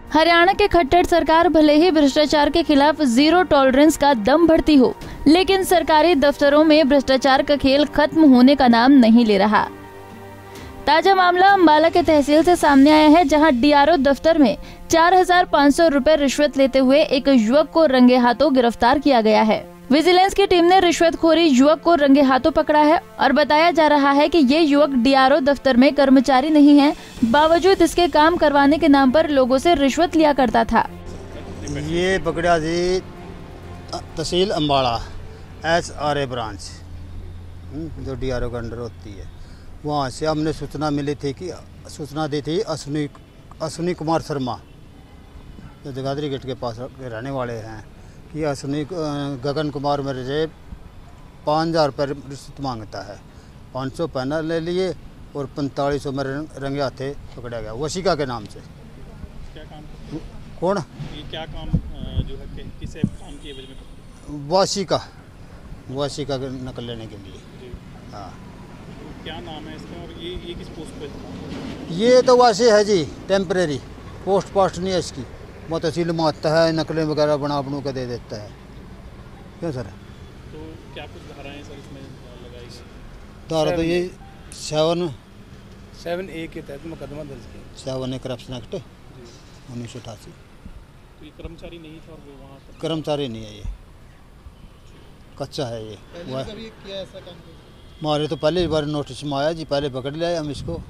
हरियाणा के खट्टर सरकार भले ही भ्रष्टाचार के खिलाफ जीरो टॉलरेंस का दम भरती हो, लेकिन सरकारी दफ्तरों में भ्रष्टाचार का खेल खत्म होने का नाम नहीं ले रहा। ताजा मामला अंबाला के तहसील से सामने आया है, जहां डीआरओ दफ्तर में 4,500 रुपए रिश्वत लेते हुए एक युवक को रंगे हाथों गिरफ्तार किया गया है। विजिलेंस की टीम ने रिश्वतखोरी युवक को रंगे हाथों पकड़ा है और बताया जा रहा है कि ये युवक डीआरओ दफ्तर में कर्मचारी नहीं है, बावजूद इसके काम करवाने के नाम पर लोगों से रिश्वत लिया करता था। ये पकड़ा जी तहसील अंबाला SRA ब्रांच जो डीआरओ के अंडर होती है, वहाँ से हमने सूचना दी थी अश्विनी कुमार शर्मा जो जगाधरी गेट के पास रहने वाले हैं कि अश्विनी गगन कुमार मेरे से 5,000 रुपये रिश्वत मांगता है। 500 पैनल ले लिए और 4500 मेरे रंगे हाथे पकड़ा गया वसीका के नाम से। क्या काम कौन ये क्या काम जो है किसे काम की एवज में? वासिका नकल लेने के लिए। हाँ, क्या नाम है इसका और ये किस पोस्ट पे था? ये तो वासी है जी, टेम्परेरी पोस्ट नहीं है इसकी। वो तहसील में आता है, नकलें वगैरह बना के दे देता है। क्यों सर? तो क्या कुछ धाराएं सर इसमें लगाई? धारा तो ये 7A के तहत मुकदमा दर्ज किया। 7A corruption act 1988। तो ये कर्मचारी नहीं था और वो वहाँ पर कर्मचारी नहीं है, ये कच्चा है। ये किया ऐसा काम? हमारे तो पहले बार नोटिस में आया जी, पहले पकड़ लिया हम इसको,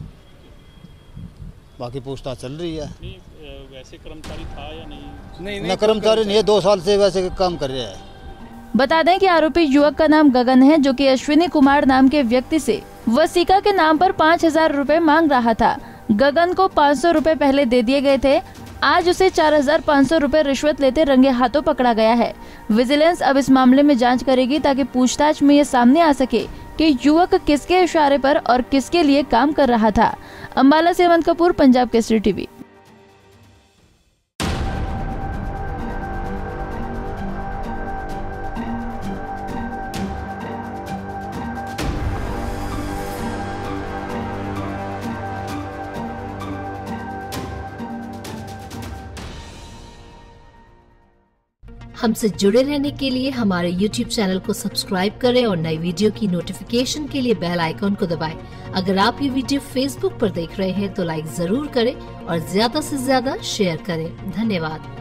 बाकी पूछताछ चल रही है। नहीं, वैसे कर्मचारी था या नहीं? नहीं कर्मचारी नहीं है, 2 साल से वैसे काम कर रहा है। बता दें कि आरोपी युवक का नाम गगन है, जो कि अश्विनी कुमार नाम के व्यक्ति से वसीका के नाम पर 5,000 रुपए मांग रहा था। गगन को 500 रुपए पहले दे दिए गए थे। आज उसे 4,500 रुपए रिश्वत लेते रंगे हाथों पकड़ा गया है। विजिलेंस अब इस मामले में जांच करेगी ताकि पूछताछ में ये सामने आ सके कि युवक किसके इशारे पर और किसके लिए काम कर रहा था। अंबाला से हेमंत कपूर, पंजाब केसरी टीवी। हमसे जुड़े रहने के लिए हमारे YouTube चैनल को सब्सक्राइब करें और नई वीडियो की नोटिफिकेशन के लिए बेल आइकॉन को दबाएं। अगर आप ये वीडियो Facebook पर देख रहे हैं तो लाइक जरूर करें और ज्यादा से ज्यादा शेयर करें। धन्यवाद।